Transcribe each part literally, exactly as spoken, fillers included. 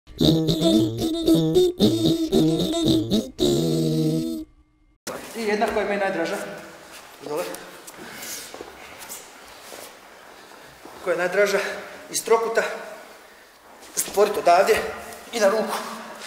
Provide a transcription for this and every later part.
I jedna koja je meni najdraža. Dole. Koja je najdraža iz trokuta. Stvoriti odavdje i na ruku.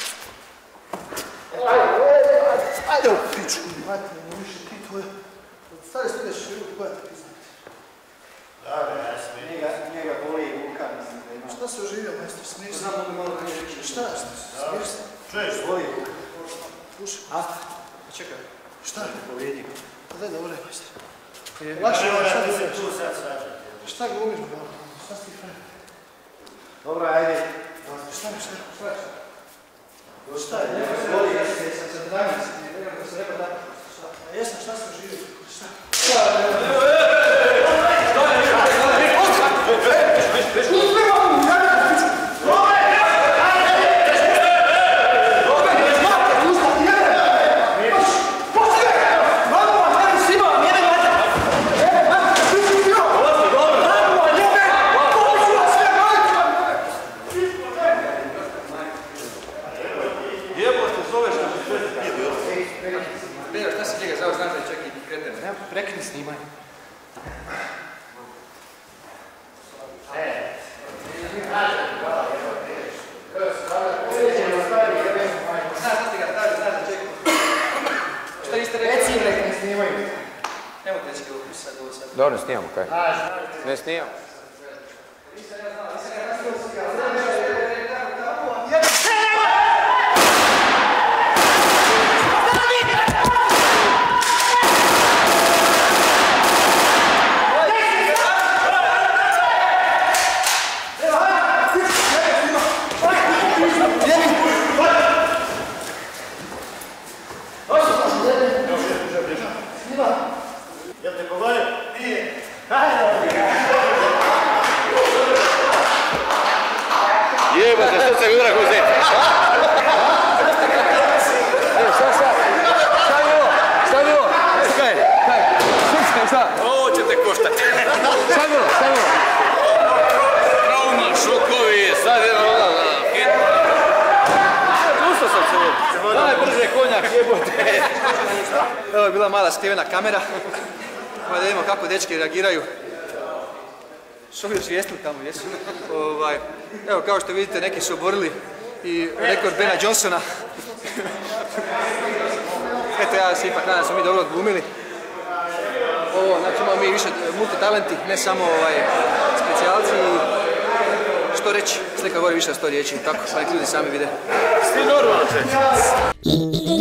Ajde u pičku, mati, ne više ti tvoje. Stari studeš ruku, koja te priznati? Da, da, ja sam njega, njega boli i vulkan, mislim da ima. Šta se oživio, majstor, smiješ se? Znam da mi malo ne reći. Šta, smiješ se? Čuješ, zvoli vulkan. Slušaj. A? Čekaj. Šta? Te povrijedim. Pa daj, dobro je, majstor. Lakše je šta ti se tu sad svađati. Šta glumiš, bro? Šta si ti fraj? Dobro, ajde. Šta mi, šta? Šta je? Šta je? Zvoli, ja sam se dragim. Jesam, šta se oživio? Šta? Šta si njega zao, znaš da je čak i kreten? Nema, prekini snimaj. Znaš da ti ga stavio, znaš da čekaj. Šta niste rekli? Reci im nek ne snimaju. Nemo tečke upisati ovo sad. Dobro, ne snimamo, kaj? Ne snimamo. Jel te pogodio? Nije. Jebate, što se udara ko zet? Šta, šta? Šta je ovo? Šta je ovo? Šta je? Šta? Šta? Ovo će te koštati. Šta je ovo? Šta je ovo? Trauma, šokovi, sad je ono, hitno. Ustao sam se ovo. Daj brže konjak, jebote. Evo je bila mala skrivena kamera. Pa da vidimo kako dečki reagiraju. Što još jesli tamo, jesu? Ovaj, evo, kao što vidite, neki su oborili i rekord Bena Johnsona. Eto, ja se ipak nadam da smo mi dobro odglumili. Ovo, znači imamo mi više multitalenti, ne samo ovaj, specijalci. Što reći, slika govori više od sto riječi, tako, pa nek ljudi sami vide. Sti normalno, čeći.